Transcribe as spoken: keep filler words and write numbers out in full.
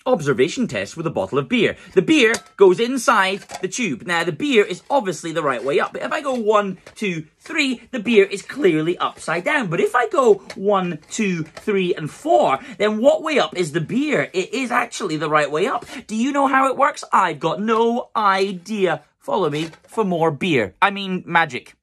observation test with a bottle of beer. The beer goes inside the tube. Now, the beer is obviously the right way up. But if I go one, two, three, the beer is clearly upside down. But if I go one, two, three, and four, then what way up is the beer? It is actually the right way up. Do you know how it works? I've got no idea. Follow me for more beer. I mean, magic.